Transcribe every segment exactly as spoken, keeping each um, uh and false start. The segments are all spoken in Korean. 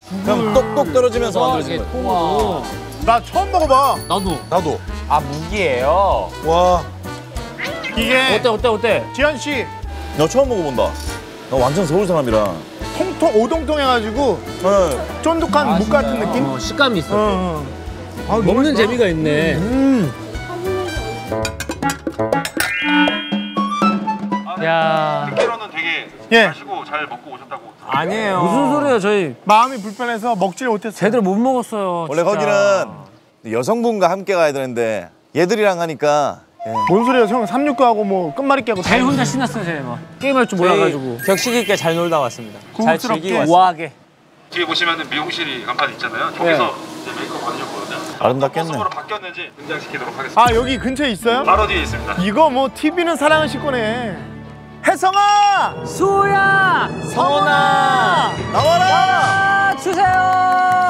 그냥 똑똑 떨어지면서 만들어진 거예요. 나 처음 먹어봐. 나도. 나도. 아, 무기예요? 와. 이게 어때, 어때, 어때? 지현 씨 나 처음 먹어본다. 나 완전 서울 사람이라. 통통 오동통해가지고 네. 쫀득한 묵 같은 느낌? 어, 식감이 있어. 어, 어. 아, 먹는 재미가 있네. 음. 야. 듣기로는 되게 예. 마시고 잘 먹고 오셨다고. 아니에요. 무슨 소리예요, 저희. 마음이 불편해서 먹지를 못했어요. 제대로 못 먹었어요. 원래 진짜. 거기는 여성분과 함께 가야 되는데 얘들이랑 하니까. 예. 뭔 소리야, 형. 삼육구하고 뭐 끝말잇기하고. 제일 혼자 신났어요, 제일 막. 게임할 줄 몰라가지고. 격식 있게 잘 놀다 왔습니다. 잘 즐기고 왔습니다. 우아하게. 뒤에 보시면은 미용실이 간판 있잖아요. 저기서 이제 메이크업 받으셨거든요. 아름답겠네. 모습으로 바뀌었는지 등장시키도록 하겠습니다. 아, 여기 근처에 있어요? 바로 뒤에 있습니다. 이거 뭐 티비는 사랑을 싣고네. 혜성아! 수야! 성원아! 나와라! 아, 주세요!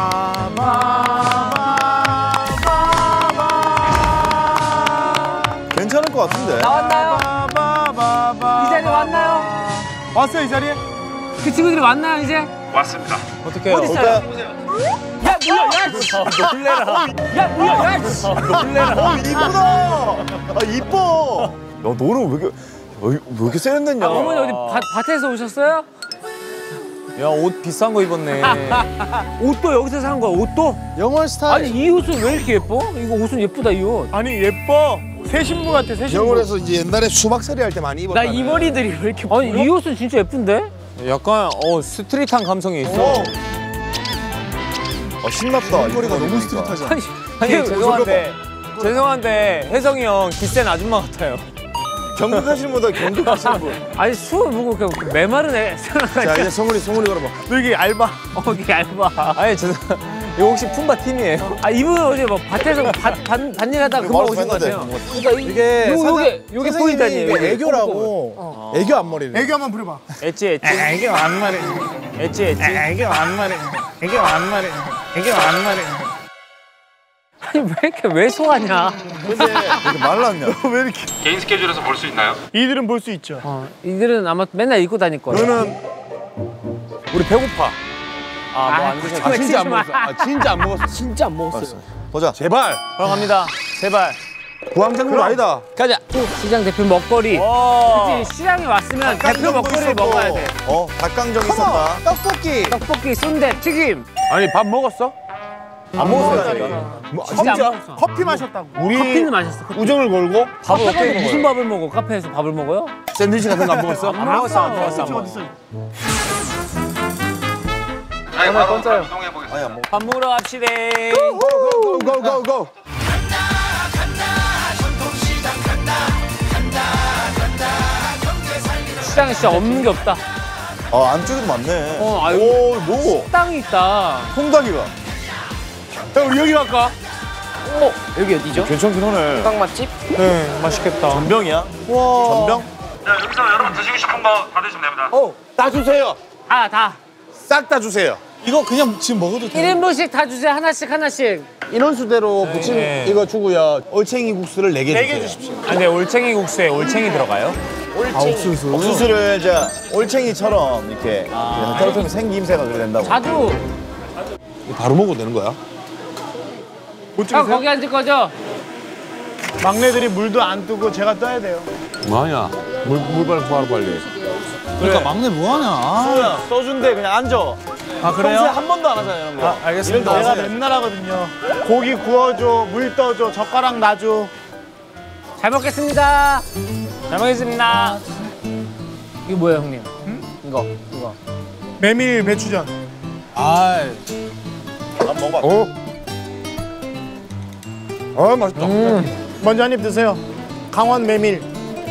괜찮을 것 같은데. 나왔나요? 이 자리 왔나요? 왔어요, 이 자리에? 그 친구들이 왔나요, 이제? 왔습니다. 어떻게 해요? 어디 있어요? 야, 뭐야, 야! 놀래라. 야, 뭐야, 야! 어, 이쁘다! 아, 이뻐! 야, 너는 왜 이렇게, 왜, 왜 이렇게 세련됐냐? 아, 어머니 어디 밭, 밭에서 오셨어요? 야, 옷 비싼 거 입었네. 옷도 여기서 산 거야, 옷도? 영월 스타일. 아니, 이 옷은 왜 이렇게 예뻐? 이거 옷은 예쁘다, 이 옷. 아니, 예뻐. 새 신부 같아, 새 신부. 영월에서 이제 옛날에 수박서리 할 때 많이 나 입었다. 이 머리들이 왜 이렇게. 아니, 이 옷은 진짜 예쁜데? 약간 어 스트릿한 감성이 있어. 어. 아, 신났다. 머리가 너무 입으니까. 스트릿하잖아. 아니, 아니 이게 죄송한데 죄송한데 혜성이 형 기센 아줌마 같아요. 경극하시는 분보다 경극하시는 분. 아니, 수을 보고 그냥 메마른 애 자, 생각하니까. 이제 송울이, 송울이 걸어봐. 너 이게 알바. 어, 이게 얇아. 아니 죄송. 이거 혹시 품바 팀이에요? 아, 이분 어제 뭐 밭에서 밭, 밭, 밭일 하다가 금방 바로 오신 것 뺐는데, 같아요. 금방. 그러니까 이- 이게 요, 사장- 요게, 요게 선생님이 포인트 아니에요? 이게 요게 애교라고. 어. 애교 앞머리를. 애교 한번 부려봐. 엣지 엣지. 애교 안 말해. 엣지 엣지. 애교 안 말해. 애교 안 말해. 애교 안 말해. 아니, 왜 이렇게 왜 소하냐? 근데 왜 이렇게 말랐냐? 왜 이렇게. 개인 스케줄에서 볼 수 있나요? 이들은 볼 수 있죠. 어, 이들은 아마 맨날 입고 다닐 거예요. 너는 우리 배고파. 아 뭐 안 아, 드셨어? 아, 진짜 안 먹었어. 아, 진짜 안 먹었어. 진짜 안 먹었어요. 보자. 제발. 그럼 갑니다. 제발. 부항장군 아니다. 가자. 시장 대표 먹거리. 와. 그치, 시장에 왔으면 대표 먹거리를 먹어야 돼. 어, 닭강정 있었다. 떡볶이. 떡볶이, 순대, 튀김. 아니 밥 먹었어? 안 먹었어요. 뭐, 진짜 안 진짜? 먹었어. 커피 마셨다고. 우리 커피는 마셨어. 커피. 우정을 걸고 밥을 어떻게 카페에서 먹어요? 무슨 밥을 먹어? 카페에서 밥을 먹어요? 샌드위치 같은 거 안 먹었어? 안 먹었어. 안 먹었어. 어디 있어? 저희 바로 이동해 보겠습니다. 아니, 안 먹어. 밥 먹으러 갑시다. 고고고고. 시장에 진짜 없는 게 없다. 아, 안쪽에도 많네. 어, 아유. 오, 뭐? 식당이 있다. 통닭이가. 야, 우리 여기 갈까? 어, 여기 어디죠? 괜찮긴 하네. 닭 맛집? 네, 맛있겠다. 전병이야? 와. 전병? 자, 여기서 여러분 드시고 싶은 거 다 드시면 됩니다. 어, 다 주세요. 아, 다. 싹 다 주세요. 이거 그냥 지금 먹어도 돼. 일 인분씩 다 주세요. 하나씩 하나씩. 인원수대로 부침 네. 이거 주고요. 올챙이 국수를 네 개 주세요. 아, 근데 올챙이 국수에 올챙이 들어가요? 아, 옥수수. 옥수수를 이제 올챙이처럼 이렇게 떨어뜨리면 생김새가 그래 된다고. 자주. 바로 먹어도 되는 거야? 형, 거기 앉을 거죠? 막내들이 물도 안 뜨고 제가 떠야 돼요. 뭐하냐? 물, 물 빨리 구하러 빨리. 그러니까 막내 뭐하냐? 소야, 써준대 그냥 앉아. 아 평소에 한 번도 안 하잖아 이런 거. 아, 알겠습니다. 이런 거 내가 하세요. 맨날 하거든요. 고기 구워줘, 물 떠줘, 젓가락 놔줘. 잘 먹겠습니다. 잘 먹겠습니다. 이거 뭐예요, 형님? 이거, 이거. 메밀 배추전. 아, 한번 먹어봐. 어? 아, 맛있다. 음. 먼저 한 입 드세요. 강원 메밀.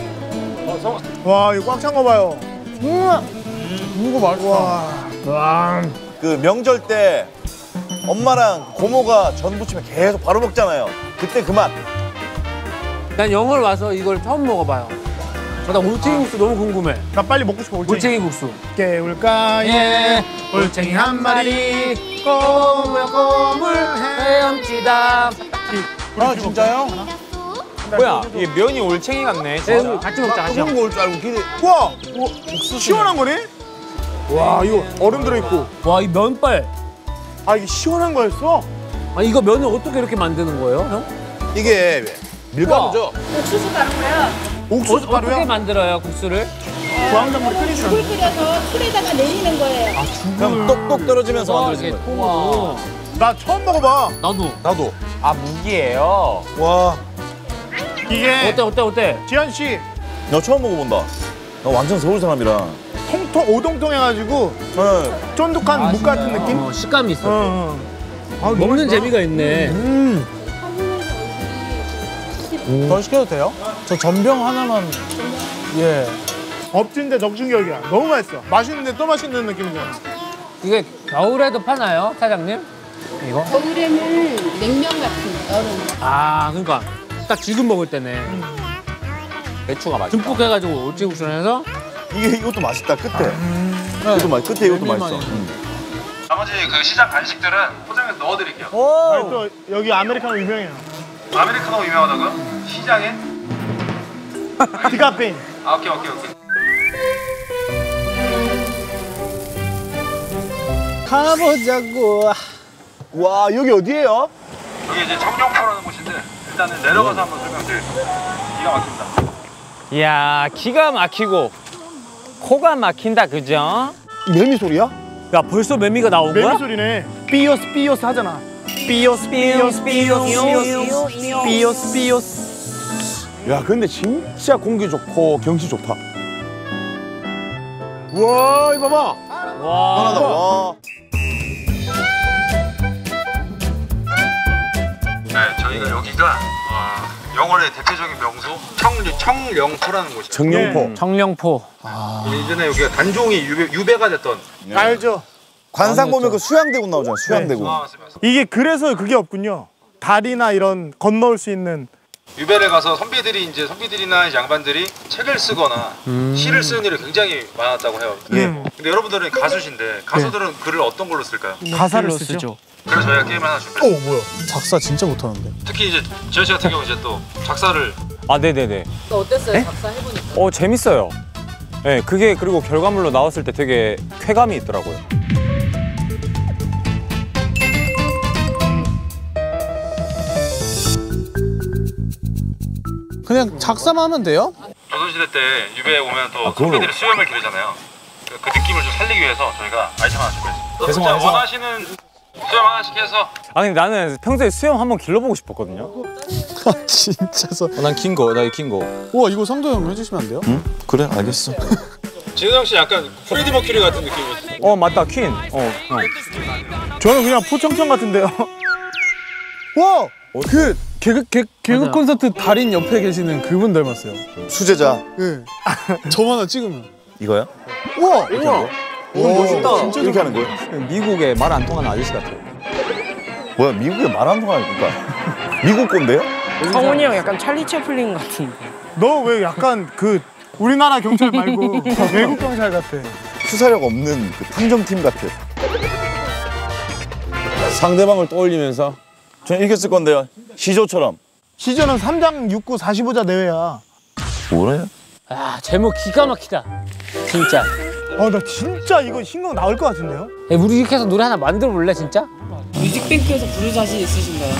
와, 이거 꽉 찬 거 봐요. 음, 이거 맛있다. 와. 와. 그 명절 때 엄마랑 고모가 전 부치면 계속 바로 먹잖아요. 그때 그 맛. 난 영월 와서 이걸 처음 먹어봐요. 나 올챙이 국수 너무 궁금해. 나 빨리 먹고 싶어, 올챙이. 올챙이 국수. 깨울까에 올챙이 한 마리 꼬물꼬물 헤엄치다. 아, 진짜요? 뭐야? 이게 면이 올챙이 같네. 네, 진짜. 우리 같이 먹자, 같이. 뜨거운 거올 줄 알고 기대. 우와! 옥수수. 시원한 거네? 와 이거 얼음 들어있고. 와, 이 면발. 아 이게 시원한 거였어? 아, 이거 면을 어떻게 이렇게 만드는 거예요, 형? 이게 밀가루죠? 옥수수 가루고요. 옥수수 어, 어떻게 가루야? 만들어요, 국수를? 구황작물을 끓이는 물 끓여서 술에다가 내리는 거예요. 그냥 똑똑 떨어지면서 와, 만들어진 이게 거예요. 통으로. 나 처음 먹어봐. 나도. 나도. 아 무기예요. 와, 이게 어때, 어때, 어때? 지한 씨 나 처음 먹어본다. 나 완전 서울 사람이라. 통통 오동통해가지고 네. 쫀득한 묵 같은 느낌? 어, 식감이 있어. 어, 어. 아, 너무 먹는 맛있다. 재미가 있네. 더 시켜도 돼요? 저 전병 하나만. 예. 엎친데 적중격이야. 너무 맛있어. 맛있는데 또 맛있는 느낌이잖아. 이게 겨울에도 파나요, 사장님? 이거? 겨울에는 냉면 같은 거, 여름. 아, 그러니까 딱 지금 먹을 때네. 배추가 맛있다. 듬뿍 해가지고 오찌국수를 해서 이게 이것도 맛있다. 끝에. 이것도 맛. 끝에 이것도 맛있어. 음. 나머지 그 시장 간식들은 포장해서 넣어드릴게요. 아니, 또 여기 아메리카노 유명해요. 아메리카노 유명하다고요? 시장에? 디카페인. 아, 오케이 오케이 오케이. 가보자고. 와, 여기 어디예요? 여기 이제 청룡포라는 곳인데 일단은 내려가서 한번 설명드릴게요. 기가 막힙니다. 이야 기가 막히고 코가 막힌다 그죠? 매미 소리야? 야, 벌써 매미가 나온 거야? 매미 소리네. 삐오스 삐오스 하잖아. 삐오스 삐오스 삐오스 삐오스 삐오스. 야, 근데 진짜 공기 좋고 경치 좋다. 우와, 이거 봐봐. 와. 하나다. 와. 네, 저희가 여기가 어, 영월의 대표적인 명소 청, 청령포라는 곳이에요. 정령포. 정령포. 예전에 여기가 단종이 유배, 유배가 됐던 알죠? 관상 보면 그 수양대군 나오잖아. 수양대군. 아, 맞습니다. 이게 그래서 그게 없군요. 다리나 이런 건너올 수 있는. 유배를 가서 선비들이 이제 선비들이나 이제 양반들이 책을 쓰거나 시를 쓰는 일이 굉장히 많았다고 해요. 예. 근데 여러분들은 가수신데 가수들은 글을 어떤 걸로 쓸까요? 가사를 쓰죠. 그래서 저희가 게임 하나 준비했어요. 뭐야? 작사 진짜 못하는데. 특히 이제 지현 씨 같은 경우 이제 또 작사를 아 네네네. 어땠어요? 작사 해보니까. 어 재밌어요. 네 그게 그리고 결과물로 나왔을 때 되게 쾌감이 있더라고요. 그냥 작사만 하면 돼요? 조선시대 때 유배에 오면 또 아, 그걸로. 선비들이 수염을 기르잖아요. 그, 그 느낌을 좀 살리기 위해서 저희가 아이템 하나 준비했습니다. 계속 진짜 해서. 원하시는 수염 하나씩 해서 아 근데 나는 평소에 수염 한번 길러보고 싶었거든요. 아 진짜서. 난 긴 거, 나 긴 거. 우와 이거 상도 형 해주시면 안 돼요? 응? 그래, 알겠어. 진성 씨 약간 프레디 머큐리 같은 느낌이었어요. 어 맞다 퀸. 어 형. 저는 그냥 포청청 같은데요. 와! 그 개그 개, 개그 맞아. 콘서트 달인 옆에 계시는 그분 닮았어요. 수제자. 예. 저만 하나 찍으면. 이거야? 우와! 우와. 오 멋있다. 진짜 이렇게 하는 거야? 미국에 말 안 통하는 아저씨 같아요. 뭐야, 미국에 말 안 통하니까. 미국 건데요? 성훈이 형 약간 찰리 채플린 같은데. 너 왜 약간 그 우리나라 경찰 말고 외국 경찰 같아. 수사력 없는 그 탐정팀 같아. 상대방을 떠올리면서 전 이렇게 쓸 건데요. 시조처럼. 시즌은 삼 장 육 구 사십오 자 내외야. 뭐래? 아, 제목 기가 막히다. 진짜. 아, 나 진짜 이거 신곡 나올 것 같은데요? 야, 우리 이렇게 해서 노래 하나 만들어 볼래, 진짜? 뮤직뱅크에서 부를 자신 있으신가요?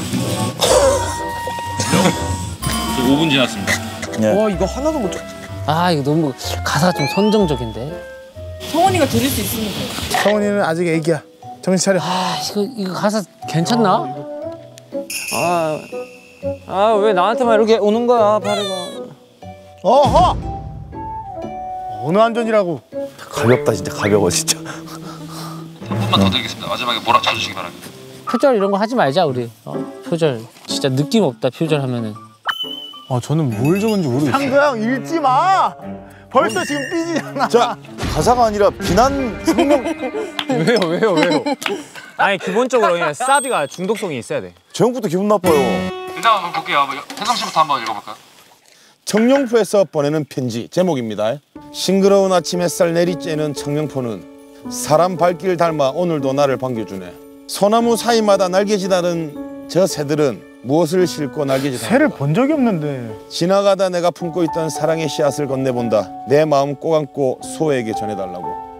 오 분 지났습니다. 와 이거 하나도 못. 아, 이거 너무 가사가 좀 선정적인데. 성훈이가 들을 수 있으면 돼요. 성훈이는 아직 애기야. 정신 차려. 아, 이거 이거 가사 괜찮나? 아, 아 왜 나한테만 이렇게 오는 거야, 파리가. 어허! 어느 안전이라고. 가볍다, 진짜 가벼워, 진짜. 한 번만 더 드리겠습니다. 마지막에 몰아쳐 주시기 바랍니다. 표절 이런 거 하지 말자, 우리. 어? 표절. 진짜 느낌 없다, 표절 하면은. 아 저는 뭘 적은지 모르겠어요. 상도형 읽지 마! 벌써 지금 삐지잖아. 자, 가사가 아니라 비난 성명. 왜요, 왜요, 왜요? 아니 기본적으로 그냥 사비가 중독성이 있어야 돼. 제목부터 기분 나빠요. 일단 한번 볼게요. 혜성 씨부터 한번 읽어볼까요? 청룡포에서 보내는 편지 제목입니다. 싱그러운 아침 햇살 내리쬐는 청룡포는 사람 발길 닮아 오늘도 나를 반겨주네. 소나무 사이마다 날개짓하는 저 새들은 무엇을 싣고 날개짓하는가. 새를 본 적이 없는데. 지나가다 내가 품고 있던 사랑의 씨앗을 건네본다. 내 마음 꼭 안고 소에게 전해달라고.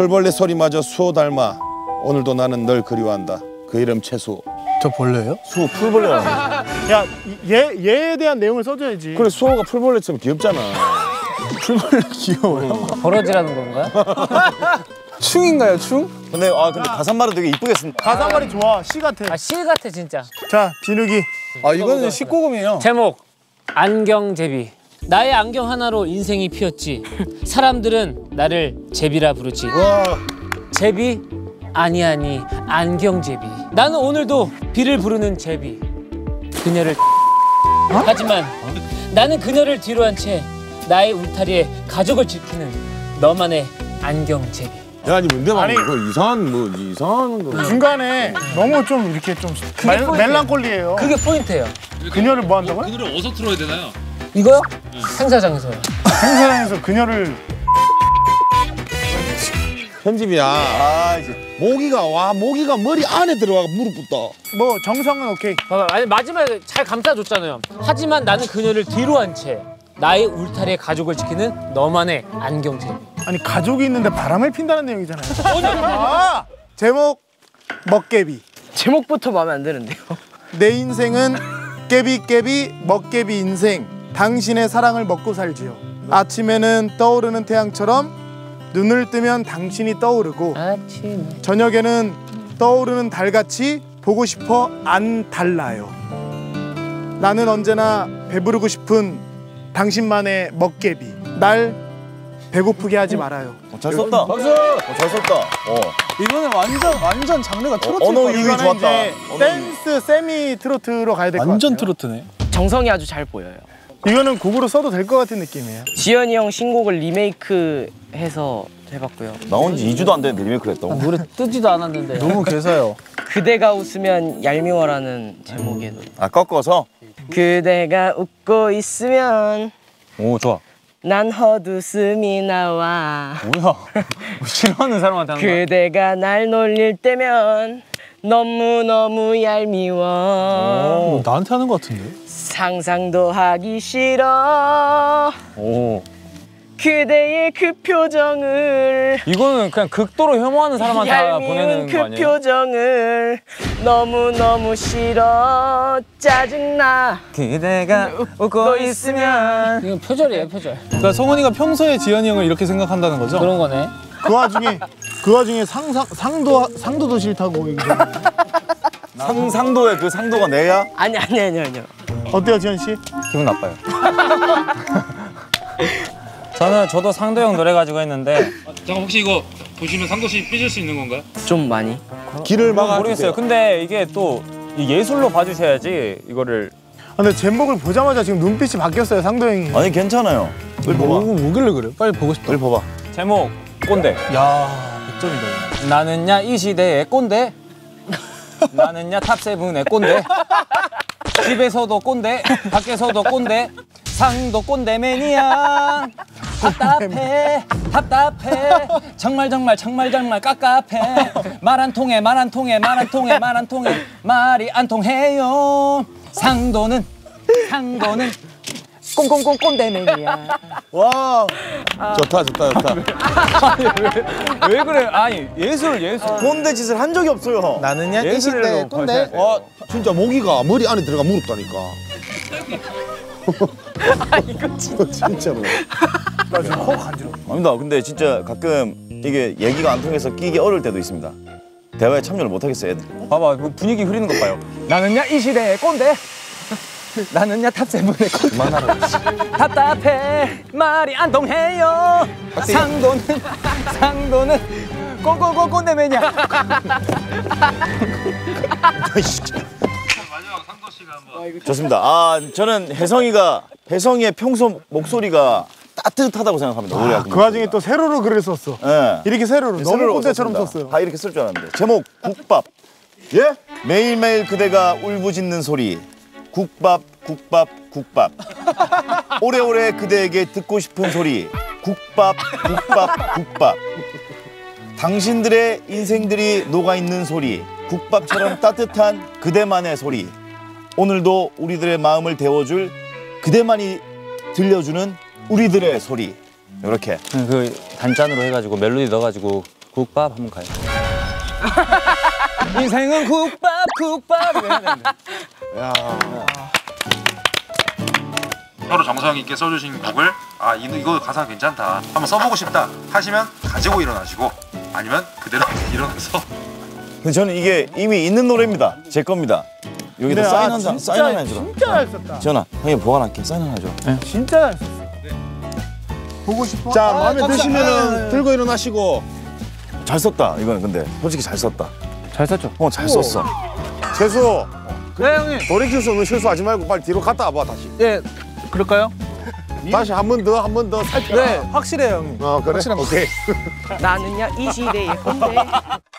풀벌레 소리마저 수호 닮아 오늘도 나는 널 그리워한다. 그 이름 최수호. 저 벌레예요? 수호 풀벌레야. 야, 얘 얘에 대한 내용을 써줘야지. 그래 수호가 풀벌레처럼 귀엽잖아. 풀벌레 귀여워요. 버러지라는 건가요? 충인가요, 충? 근데 아 근데 가사말은 되게 이쁘게 쓴. 가사말이 좋아. 시 같아. 아, 실 같아 진짜. 자, 진욱이. 아, 이거는 십구 금이에요. 제목 안경제비. 나의 안경 하나로 인생이 피었지. 사람들은 나를 제비라 부르지. 제비? 아니 아니 안경제비. 나는 오늘도 비를 부르는 제비. 그녀를 하지만 나는 그녀를 뒤로 한 채 나의 울타리에 가족을 지키는 너만의 안경제비. 야, 아니 뭔데 막 아니. 이거 이상한 뭐 이상한 거. 중간에 너무 좀 이렇게 좀 멜, 포인트예요. 멜랑콜리해요. 그게 포인트예요. 그녀를 뭐 한다고요? 그 노래 어디서 틀어야 되나요? 이거요? 행사장에서요. 행사장에서 그녀를 편집이야. 아 이제 모기가 와 모기가 머리 안에 들어가 무릎 붙어. 뭐 정성은 오케이. 봐봐, 아니 마지막에 잘 감싸줬잖아요. 하지만 나는 그녀를 뒤로 한 채 나의 울타리에 가족을 지키는 너만의 안경제비. 아니 가족이 있는데 바람을 핀다는 내용이잖아요. 아, 제목 먹개비. 제목부터 마음에 안 드는데요. 내 인생은 깨비깨비 먹개비 인생. 당신의 사랑을 먹고 살지요. 아침에는 떠오르는 태양처럼 눈을 뜨면 당신이 떠오르고 아침. 저녁에는 떠오르는 달같이 보고 싶어 안 달라요. 나는 언제나 배부르고 싶은 당신만의 먹개비. 날 배고프게 하지 말아요. 어, 잘 썼다. 박수. 어, 잘 썼다. 어. 이거는 완전 완전 장르가 트로트. 언어 유희 이거는 좋았다. 이제 언어 댄스 세미 트로트로 가야 될 것 같아요. 완전 트로트네. 정성이 아주 잘 보여요. 이거는 곡으로 써도 될 것 같은 느낌이에요. 지현이 형 신곡을 리메이크해서 해봤고요. 나온 지 이 주도 안 됐는데 리메이크를 했다고. 노래 뜨지도 않았는데. 너무 개사요. 그대가 웃으면 얄미워라는 제목의 노래. 아 꺾어서. 그대가 웃고 있으면 오 좋아. 난 헛웃음이 나와. 뭐야? 싫어하는 사람한테 하는 거야? 그대가 날 놀릴 때면 너무너무 얄미워. 어, 나한테 하는 것 같은데? 상상도 하기 싫어. 오. 그대의 그 표정을, 이거는 그냥 극도로 혐오하는 사람한테 얄미운 보내는 그 거 아니에요? 표정을 너무너무 싫어. 짜증나. 그대가 웃고 있으면. 이건 표절이에요, 표절. 그러니까 성훈이가 평소에 지현이 형을 이렇게 생각한다는 거죠? 그런 거네. 그 와중에 그 와중에 상상 상도 상도도 싫다고 얘기해. 상상도의 그 상도가 내야? 아니 아니 아니 아니요. 어때요, 지현 씨? 기분 나빠요. 저는 저도 상도형 노래 가지고 했는데 잠깐 혹시 이거 보시면 상도씨 삐질 수 있는 건가요? 좀 많이. 길을 막아 모르겠어요. 근데 이게 또 이 예술로 봐주셔야지 이거를. 아, 근데 제목을 보자마자 지금 눈빛이 바뀌었어요, 상도 형이. 아니 괜찮아요. 을 뭐, 봐봐. 뭐길래 그래? 빨리 보고 싶다. 을 봐봐. 제목 꼰대. 야, 백 점이다. 나는야 이 시대의 꼰대. 나는야 탑세븐의 꼰대. 집에서도 꼰대, 밖에서도 꼰대. 상도 꼰대맨이야. 답답해, 답답해. 정말 정말 정말 정말 깝깝해. 말 안 통해, 말 안 통해, 말 안 통해, 말 안 통해. 말이 안 통해요. 상도는, 상도는 꼰꼰꼰 꼰대맨이야. 와. 좋다 좋다 좋다. 왜 그래? 아니 예술 예술. 꼰대 짓을 한 적이 없어요. 나는야 이 예술로 시대의 꼰대. 보셔야 와 진짜 모기가 머리 안에 들어가 무릎 다니까. 아 이거 진짜. 진짜로. 나 지금 코 간지러워. 아닙니다. 근데 진짜 가끔 이게 얘기가 안 통해서 끼기 어려울 때도 있습니다. 대화에 참여를 못 하겠어요, 애들. 봐봐 그 분위기 흐리는 것 봐요. 나는야 이 시대의 꼰대. 나는야 탑세븐의 꼰대. 그만하라. 답답해 말이 안 통해요. 상도는 상도는 꼰꼰꼰 꼰대맨이야. 마지막 상도씨가 한번. 좋습니다. 아 저는 혜성이가 혜성이의 평소 목소리가 따뜻하다고 생각합니다. 우리 아, 그 와중에 또 세로로 글을 썼어. 예. 이렇게 세로로 너무 세로로 꼰대처럼 썼습니다. 썼어요. 다 이렇게 쓸 줄 알았는데. 제목 국밥. 예? 매일매일 그대가 울부짖는 소리. 국밥 국밥 국밥. 오래오래 그대에게 듣고 싶은 소리. 국밥 국밥 국밥. 당신들의 인생들이 녹아있는 소리. 국밥처럼 따뜻한 그대만의 소리. 오늘도 우리들의 마음을 데워줄 그대만이 들려주는 우리들의 소리. 이렇게. 그 단짠으로 해가지고 멜로디 넣어가지고 국밥 한번 가요. 인생은 국밥 국밥 이래야 되는데. 야. 서로 정성 있게 써주신 곡을 아 이, 이거 가사 괜찮다 한번 써보고 싶다 하시면 가지고 일어나시고 아니면 그대로 일어나서. 근데 저는 이게 이미 있는 노래입니다. 제 겁니다. 여기다 근데 사인 아, 한 장, 진짜, 사인 하나 해주라. 진짜 잘 썼다. 지현아, 형이 보관할게. 사인 하나 줘. 진짜 잘 썼어. 보고 싶어? 자, 아, 마음에 깜짝- 드시면은 들고 일어나시고. 잘 썼다. 이거는 근데 솔직히 잘 썼다. 잘 썼죠? 어, 잘 썼어. 재수. 네 형님. 돌이킬 수 없는 실수하지 말고 빨리 뒤로 갔다 와봐 다시. 네 그럴까요? 다시 한 번 더 한 번 더 살펴. 네, 확실해요, 형님. 어 그래. 오케이. 나는야 이 시대의 꼰대.